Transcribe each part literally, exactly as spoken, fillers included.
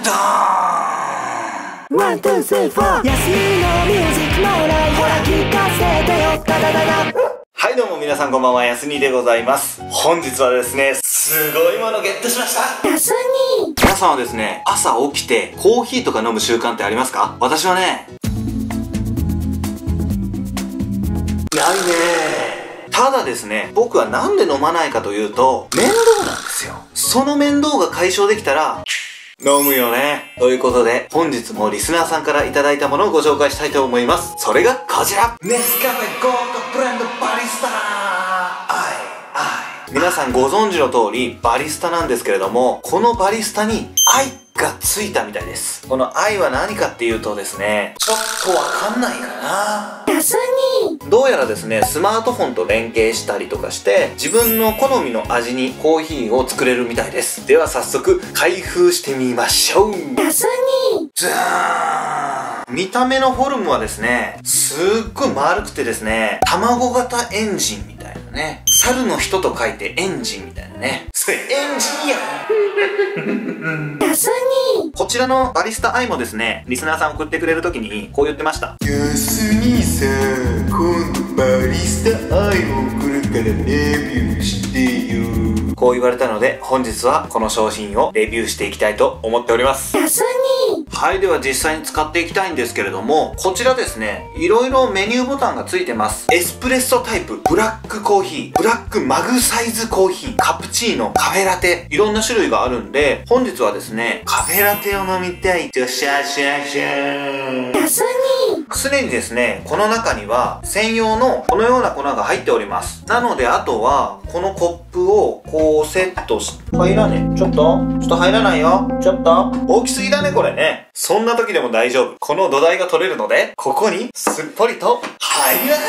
ドーン。 ワン、ツー、スリー、フォー。休みのミュージックもない。ほら聞かせてよ。ダダダダ。 はい、どうも皆さんこんばんは、やすにでございます。本日はですね、すごいものゲットしました。 やすに。 皆さんはですね、朝起きてコーヒーとか飲む習慣ってありますか？私はね、ないね。ただですね、僕はなんで飲まないかというと、面倒なんですよ。その面倒が解消できたら、飲むよね。ということで、本日もリスナーさんからいただいたものをご紹介したいと思います。それがこちら。ネスカフェゴールドブレンドバリスタアイアイ。皆さんご存知の通り、バリスタなんですけれども、このバリスタに愛がついたみたいです。この愛は何かっていうとですね、ちょっとわかんないかな。 やすに。 どうやらですね、スマートフォンと連携したりとかして、自分の好みの味にコーヒーを作れるみたいです。では早速、開封してみましょう。 やすに。 じゃーん。見た目のフォルムはですね、すっごい丸くてですね、卵型エンジンみたいなね。猿の人と書いてエンジンみたいなね。それエンジンややすに。 こちらのバリスタアイもですね、リスナーさん送ってくれるときにこう言ってました。 やすにさん、今度バリスタアイを送るからレビューしてよ。 こう言われたので、本日はこの商品をレビューしていきたいと思っております。 やすに。 はい、では実際に使っていきたいんですけれども、こちらですね、いろいろメニューボタンがついてます。エスプレッソタイプ、ブラックコーヒー、ブラックマグサイズコーヒー、カプチーノ、カフェラテ、いろんな種類があるんで、本日はですね、カフェラテを飲みたいとシャシャシャー。 やすに。 すでにですね、この中には専用のこのような粉が入っております。なので、あとは、このコップをこうセットし、入らねえ。ちょっとちょっと入らないよ。ちょっと大きすぎだね、これね。そんな時でも大丈夫。この土台が取れるので、ここにすっぽりと入ります。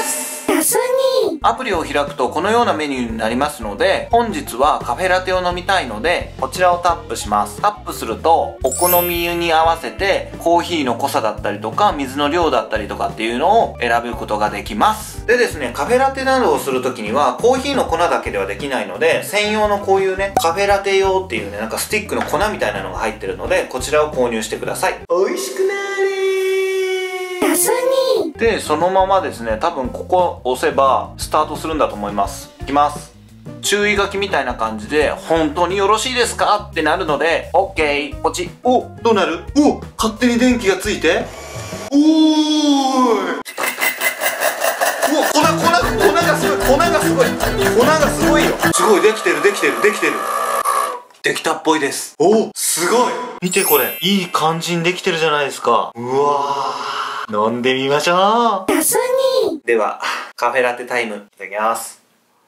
やすに。 アプリを開くとこのようなメニューになりますので、本日はカフェラテを飲みたいので、こちらをタップします。タップすると、お好みに合わせて、コーヒーの濃さだったりとか、水の量だったりとかっていうのを選ぶことができます。でですね、カフェラテなどをするときには、コーヒーの粉だけではできないので、専用のこういうね、カフェラテ用っていうね、なんかスティックの粉みたいなのが入ってるので、こちらを購入してください。 美味しくなやすに。 で、そのままですね、多分ここ押せばスタートするんだと思います。いきます。注意書きみたいな感じで、本当によろしいですかってなるので、OK、ポチ。お、どうなる？お、勝手に電気がついて。おーい。うわ、粉、粉、粉がすごい、粉がすごい。粉がすごいよ。すごい、できてる、できてる、できてる。できたっぽいです。お、すごい。見てこれ。いい感じにできてるじゃないですか。うわー。飲んでみましょう。 やすに。 では、カフェラテタイム。いただきます。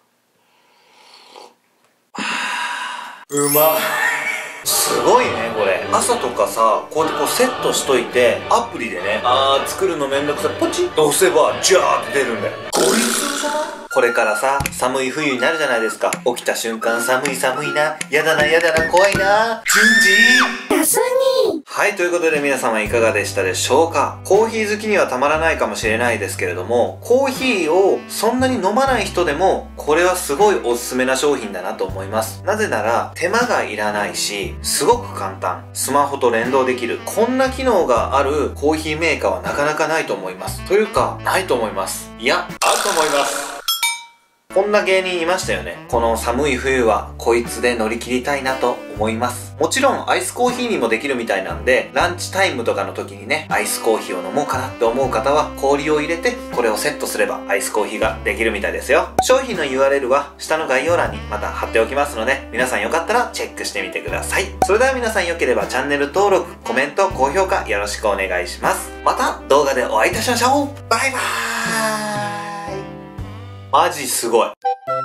うまい。すごいね、これ。朝とかさ、こうやってこうセットしといて、アプリでね、あー、作るのめんどくさい。ポチッと押せば、ジャーって出るんだよ。ゴリスじゃない？これからさ、寒い冬になるじゃないですか。起きた瞬間、寒い寒いな。やだな、やだな、怖いな。順次。 やすに。 はい、ということで皆様いかがでしたでしょうか？コーヒー好きにはたまらないかもしれないですけれども、コーヒーをそんなに飲まない人でも、これはすごいおすすめな商品だなと思います。なぜなら、手間がいらないし、すごく簡単。スマホと連動できる。こんな機能があるコーヒーメーカーはなかなかないと思います。というか、ないと思います。いや、あると思います。こんな芸人いましたよね。この寒い冬はこいつで乗り切りたいなと思います。もちろんアイスコーヒーにもできるみたいなんで、ランチタイムとかの時にね、アイスコーヒーを飲もうかなって思う方は氷を入れてこれをセットすればアイスコーヒーができるみたいですよ。商品の ユーアールエル は下の概要欄にまた貼っておきますので、皆さんよかったらチェックしてみてください。それでは皆さんよければチャンネル登録、コメント、高評価よろしくお願いします。また動画でお会いいたしましょう。バイバーイ。マジすごい。